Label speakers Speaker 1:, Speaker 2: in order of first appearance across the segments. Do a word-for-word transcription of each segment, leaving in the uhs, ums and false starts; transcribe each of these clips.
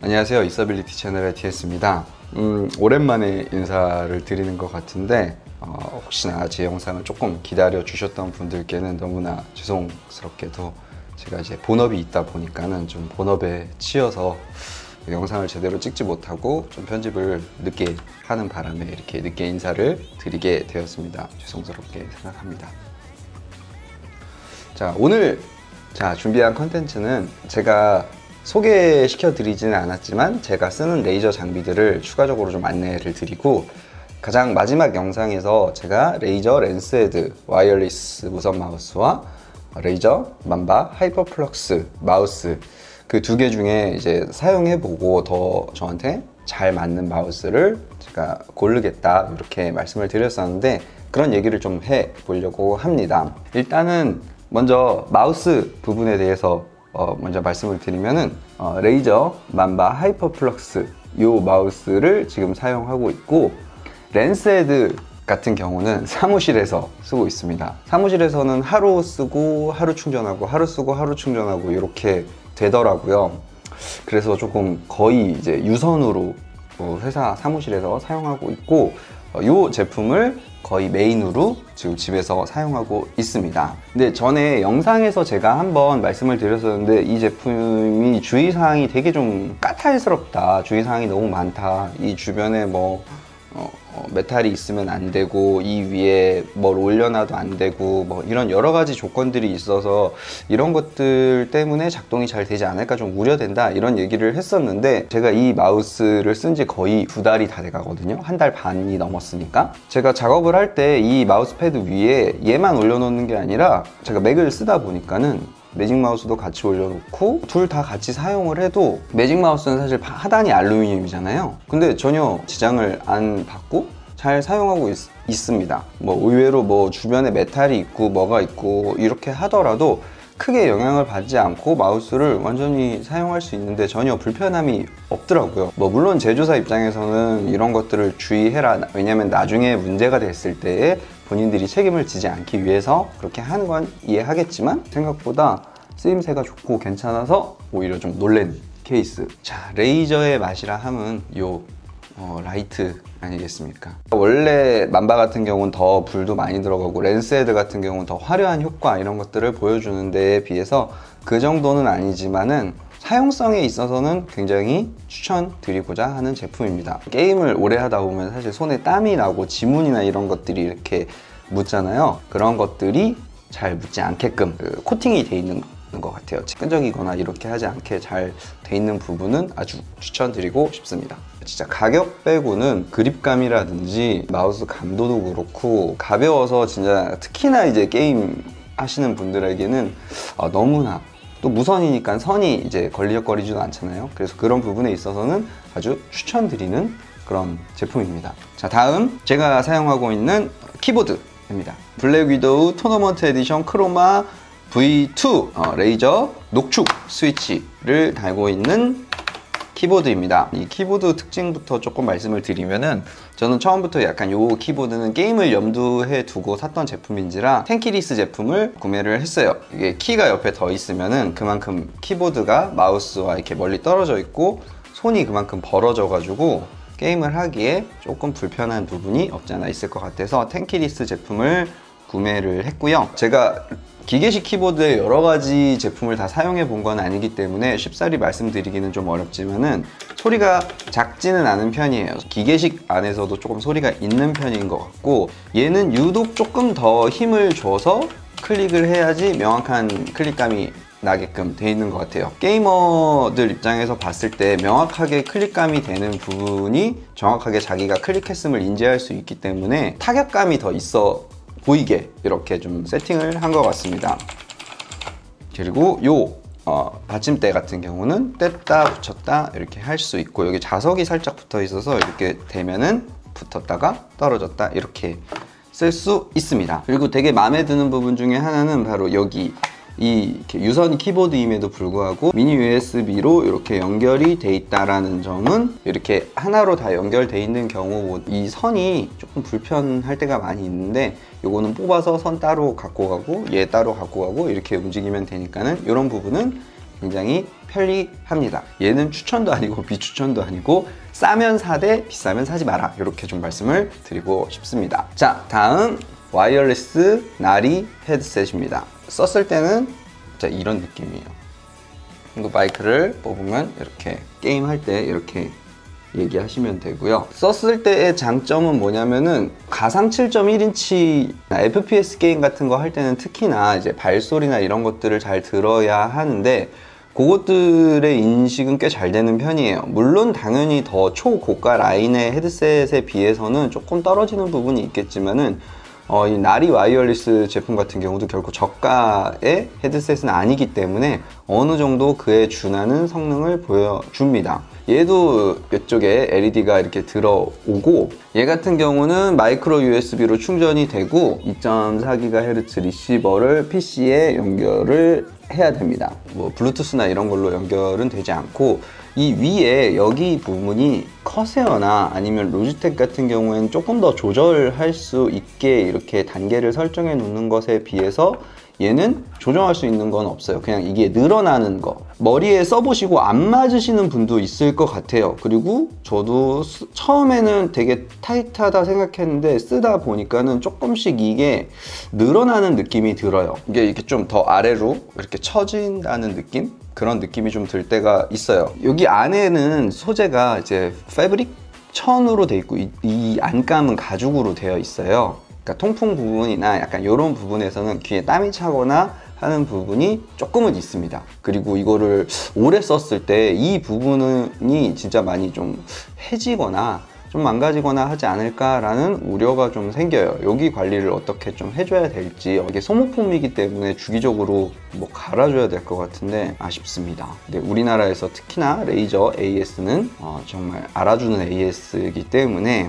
Speaker 1: 안녕하세요, 이서빌리티 채널의 디에스입니다. 음, 오랜만에 인사를 드리는 것 같은데 어, 혹시나 제 영상을 조금 기다려 주셨던 분들께는 너무나 죄송스럽게도 제가 이제 본업이 있다 보니까는 좀 본업에 치여서 영상을 제대로 찍지 못하고 좀 편집을 늦게 하는 바람에 이렇게 늦게 인사를 드리게 되었습니다. 죄송스럽게 생각합니다. 자, 오늘 자 준비한 컨텐츠는 제가 소개시켜 드리지는 않았지만 제가 쓰는 레이저 장비들을 추가적으로 좀 안내를 드리고, 가장 마지막 영상에서 제가 레이저 랜스헤드 와이어리스 무선 마우스와 레이저 만바 하이퍼플럭스 마우스 그 두 개 중에 이제 사용해보고 더 저한테 잘 맞는 마우스를 제가 고르겠다 이렇게 말씀을 드렸었는데, 그런 얘기를 좀 해보려고 합니다. 일단은 먼저 마우스 부분에 대해서 어 먼저 말씀을 드리면은 어 레이저 만바 하이퍼플럭스 요 마우스를 지금 사용하고 있고, 랜스헤드 같은 경우는 사무실에서 쓰고 있습니다. 사무실에서는 하루 쓰고 하루 충전하고 하루 쓰고 하루 충전하고 이렇게 되더라고요. 그래서 조금 거의 이제 유선으로 회사 사무실에서 사용하고 있고, 이 제품을 거의 메인으로 지금 집에서 사용하고 있습니다. 근데 전에 영상에서 제가 한번 말씀을 드렸었는데 이 제품이 주의사항이 되게 좀 까탈스럽다, 주의사항이 너무 많다, 이 주변에 뭐 어, 어, 메탈이 있으면 안 되고 이 위에 뭘 올려놔도 안 되고 뭐 이런 여러 가지 조건들이 있어서 이런 것들 때문에 작동이 잘 되지 않을까 좀 우려된다, 이런 얘기를 했었는데, 제가 이 마우스를 쓴 지 거의 두 달이 다 돼 가거든요. 한 달 반이 넘었으니까. 제가 작업을 할 때 이 마우스 패드 위에 얘만 올려놓는 게 아니라 제가 맥을 쓰다 보니까는 매직 마우스도 같이 올려놓고 둘 다 같이 사용을 해도, 매직 마우스는 사실 하단이 알루미늄이잖아요. 근데 전혀 지장을 안 받고 잘 사용하고 있, 있습니다. 뭐 의외로 뭐 주변에 메탈이 있고 뭐가 있고 이렇게 하더라도 크게 영향을 받지 않고 마우스를 완전히 사용할 수 있는데 전혀 불편함이 없더라고요. 뭐 물론 제조사 입장에서는 이런 것들을 주의해라, 왜냐면 나중에 문제가 됐을 때에 본인들이 책임을 지지 않기 위해서 그렇게 하는 건 이해하겠지만, 생각보다 쓰임새가 좋고 괜찮아서 오히려 좀 놀란 케이스. 자, 레이저의 맛이라 함은 요 어, 라이트 아니겠습니까? 원래 만바 같은 경우는 더 불도 많이 들어가고 랜스헤드 같은 경우는 더 화려한 효과 이런 것들을 보여주는 데에 비해서 그 정도는 아니지만은 사용성에 있어서는 굉장히 추천드리고자 하는 제품입니다. 게임을 오래 하다 보면 사실 손에 땀이 나고 지문이나 이런 것들이 이렇게 묻잖아요. 그런 것들이 잘 묻지 않게끔 그 코팅이 돼 있는 것 같아요. 끈적이거나 이렇게 하지 않게 잘 돼 있는 부분은 아주 추천드리고 싶습니다. 진짜 가격 빼고는 그립감이라든지 마우스 감도도 그렇고 가벼워서 진짜 특히나 이제 게임 하시는 분들에게는 어, 너무나, 또 무선이니까 선이 이제 걸리적거리지도 않잖아요. 그래서 그런 부분에 있어서는 아주 추천드리는 그런 제품입니다. 자, 다음 제가 사용하고 있는 키보드입니다. 블랙 위도우 토너먼트 에디션 크로마 브이 투 어, 레이저 녹축 스위치를 달고 있는 키보드입니다. 이 키보드 특징부터 조금 말씀을 드리면은, 저는 처음부터 약간 요 키보드는 게임을 염두에 두고 샀던 제품인지라 텐키리스 제품을 구매를 했어요. 이게 키가 옆에 더 있으면은 그만큼 키보드가 마우스와 이렇게 멀리 떨어져 있고 손이 그만큼 벌어져 가지고 게임을 하기에 조금 불편한 부분이 없지 않아 있을 것 같아서 텐키리스 제품을 구매를 했고요. 제가 기계식 키보드의 여러 가지 제품을 다 사용해 본 건 아니기 때문에 쉽사리 말씀드리기는 좀 어렵지만은 소리가 작지는 않은 편이에요. 기계식 안에서도 조금 소리가 있는 편인 것 같고, 얘는 유독 조금 더 힘을 줘서 클릭을 해야지 명확한 클릭감이 나게끔 돼 있는 것 같아요. 게이머들 입장에서 봤을 때 명확하게 클릭감이 되는 부분이 정확하게 자기가 클릭했음을 인지할 수 있기 때문에 타격감이 더 있어 보이게 이렇게 좀 세팅을 한 것 같습니다. 그리고 요 어, 받침대 같은 경우는 뗐다 붙였다 이렇게 할 수 있고, 여기 자석이 살짝 붙어 있어서 이렇게 대면은 붙었다가 떨어졌다 이렇게 쓸 수 있습니다. 그리고 되게 마음에 드는 부분 중에 하나는 바로 여기 이 유선 키보드임에도 불구하고 미니 유에스비로 이렇게 연결이 돼 있다라는 점은, 이렇게 하나로 다 연결돼 있는 경우 이 선이 조금 불편할 때가 많이 있는데, 요거는 뽑아서 선 따로 갖고 가고 얘 따로 갖고 가고 이렇게 움직이면 되니까는 이런 부분은 굉장히 편리합니다. 얘는 추천도 아니고 비추천도 아니고 싸면 사되 비싸면 사지 마라, 이렇게 좀 말씀을 드리고 싶습니다. 자, 다음 와이어리스 나리 헤드셋입니다. 썼을 때는 자, 이런 느낌이에요. 이거 마이크를 뽑으면 이렇게 게임할 때 이렇게 얘기하시면 되고요. 썼을 때의 장점은 뭐냐면은 가상 칠 점 일 인치 에프피에스 게임 같은 거 할 때는 특히나 이제 발소리나 이런 것들을 잘 들어야 하는데 그것들의 인식은 꽤 잘 되는 편이에요. 물론 당연히 더 초고가 라인의 헤드셋에 비해서는 조금 떨어지는 부분이 있겠지만은 어, 이 나리 와이어리스 제품 같은 경우도 결코 저가의 헤드셋은 아니기 때문에 어느 정도 그에 준하는 성능을 보여줍니다. 얘도 이쪽에 엘이디가 이렇게 들어오고, 얘 같은 경우는 마이크로 유에스비로 충전이 되고 이 점 사 기가헤르츠 리시버를 피시에 연결을 해야 됩니다. 뭐 블루투스나 이런 걸로 연결은 되지 않고, 이 위에 여기 부분이 커세어나 아니면 로지텍 같은 경우에는 조금 더 조절할 수 있게 이렇게 단계를 설정해 놓는 것에 비해서 얘는 조정할 수 있는 건 없어요. 그냥 이게 늘어나는 거. 머리에 써보시고 안 맞으시는 분도 있을 것 같아요. 그리고 저도 스, 처음에는 되게 타이트하다 생각했는데 쓰다 보니까는 조금씩 이게 늘어나는 느낌이 들어요. 이게 이렇게 좀 더 아래로 이렇게 처진다는 느낌? 그런 느낌이 좀 들 때가 있어요. 여기 안에는 소재가 이제 패브릭 천으로 돼 있고 이, 이 안감은 가죽으로 되어 있어요. 그러니까 통풍 부분이나 약간 이런 부분에서는 귀에 땀이 차거나 하는 부분이 조금은 있습니다. 그리고 이거를 오래 썼을 때 이 부분이 진짜 많이 좀 해지거나 좀 망가지거나 하지 않을까라는 우려가 좀 생겨요. 여기 관리를 어떻게 좀 해줘야 될지. 이게 소모품이기 때문에 주기적으로 뭐 갈아줘야 될 것 같은데 아쉽습니다. 근데 우리나라에서 특히나 레이저 에이에스는 어 정말 알아주는 에이에스이기 때문에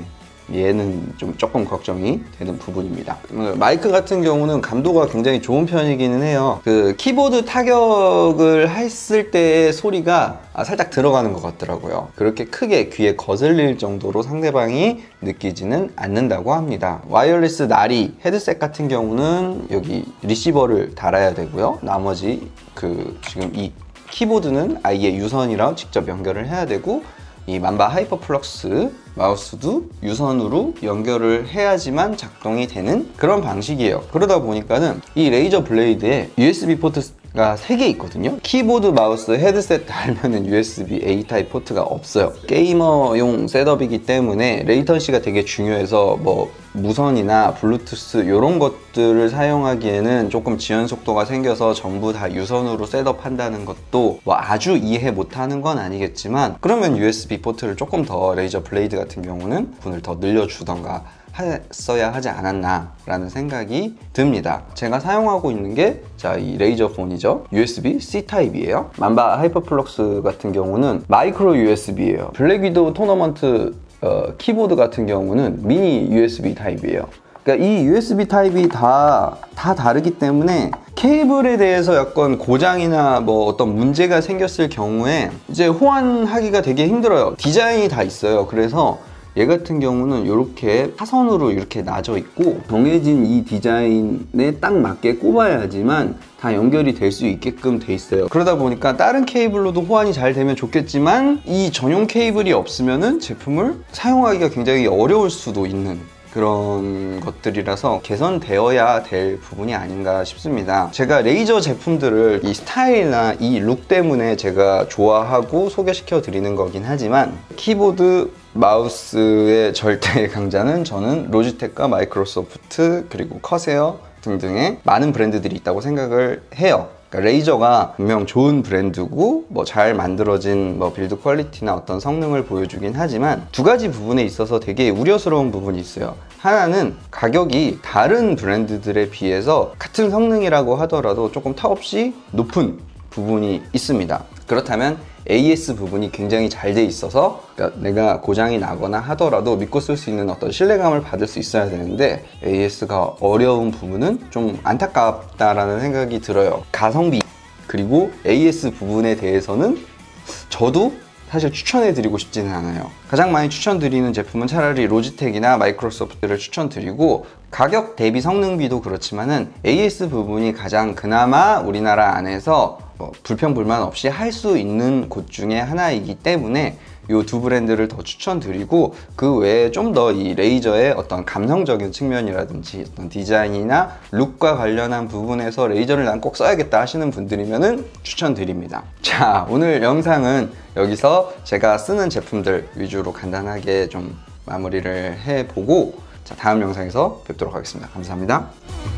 Speaker 1: 얘는 좀 조금 걱정이 되는 부분입니다. 마이크 같은 경우는 감도가 굉장히 좋은 편이기는 해요. 그 키보드 타격을 했을 때의 소리가 살짝 들어가는 것 같더라고요. 그렇게 크게 귀에 거슬릴 정도로 상대방이 느끼지는 않는다고 합니다. 와이어리스 나리 헤드셋 같은 경우는 여기 리시버를 달아야 되고요. 나머지 그 지금 이 키보드는 아예 유선이랑 직접 연결을 해야 되고, 이 만바 하이퍼 플럭스 마우스도 유선으로 연결을 해야지만 작동이 되는 그런 방식이에요. 그러다 보니까는 이 레이저 블레이드에 유에스비 포트가 세 개 있거든요. 키보드, 마우스, 헤드셋 달면은 유에스비 에이 타입 포트가 없어요. 게이머용 셋업이기 때문에 레이턴시가 되게 중요해서 뭐 무선이나 블루투스 이런 것들을 사용하기에는 조금 지연 속도가 생겨서 전부 다 유선으로 셋업한다는 것도 뭐 아주 이해 못하는 건 아니겠지만, 그러면 유에스비 포트를 조금 더 레이저 블레이드 같은 경우는 분을 더 늘려주던가 했어야 하지 않았나 라는 생각이 듭니다. 제가 사용하고 있는 게 자, 이 레이저 폰이죠. 유에스비 C 타입이에요. 만바 하이퍼플럭스 같은 경우는 마이크로 유에스비예요. 블랙 위도우 토너먼트 어, 키보드 같은 경우는 미니 유에스비 타입이에요. 그러니까 이 유에스비 타입이 다, 다 다르기 때문에 케이블에 대해서 약간 고장이나 뭐 어떤 문제가 생겼을 경우에 이제 호환하기가 되게 힘들어요. 디자인이 다 있어요. 그래서 얘 같은 경우는 이렇게 사선으로 이렇게 나져 있고 정해진 이 디자인에 딱 맞게 꼽아야지만 다 연결이 될 수 있게끔 돼 있어요. 그러다 보니까 다른 케이블로도 호환이 잘 되면 좋겠지만 이 전용 케이블이 없으면은 제품을 사용하기가 굉장히 어려울 수도 있는 그런 것들이라서 개선되어야 될 부분이 아닌가 싶습니다. 제가 레이저 제품들을 이 스타일이나 이 룩 때문에 제가 좋아하고 소개시켜 드리는 거긴 하지만 키보드, 마우스의 절대 강자는 저는 로지텍과 마이크로소프트 그리고 커세어 등등의 많은 브랜드들이 있다고 생각을 해요. 그러니까 레이저가 분명 좋은 브랜드고 뭐 잘 만들어진 뭐 빌드 퀄리티나 어떤 성능을 보여주긴 하지만 두 가지 부분에 있어서 되게 우려스러운 부분이 있어요. 하나는 가격이 다른 브랜드들에 비해서 같은 성능이라고 하더라도 조금 턱없이 높은 부분이 있습니다. 그렇다면 에이에스 부분이 굉장히 잘 돼 있어서 그러니까 내가 고장이 나거나 하더라도 믿고 쓸 수 있는 어떤 신뢰감을 받을 수 있어야 되는데 에이에스가 어려운 부분은 좀 안타깝다라는 생각이 들어요. 가성비 그리고 에이에스 부분에 대해서는 저도 사실 추천해드리고 싶지는 않아요. 가장 많이 추천드리는 제품은 차라리 로지텍이나 마이크로소프트를 추천드리고 가격 대비 성능비도 그렇지만은 에이에스 부분이 가장 그나마 우리나라 안에서 어, 불평 불만 없이 할 수 있는 곳 중에 하나이기 때문에 이 두 브랜드를 더 추천드리고, 그 외에 좀 더 이 레이저의 어떤 감성적인 측면이라든지 어떤 디자인이나 룩과 관련한 부분에서 레이저를 난 꼭 써야겠다 하시는 분들이면은 추천드립니다. 자, 오늘 영상은 여기서 제가 쓰는 제품들 위주로 간단하게 좀 마무리를 해보고, 자, 다음 영상에서 뵙도록 하겠습니다. 감사합니다.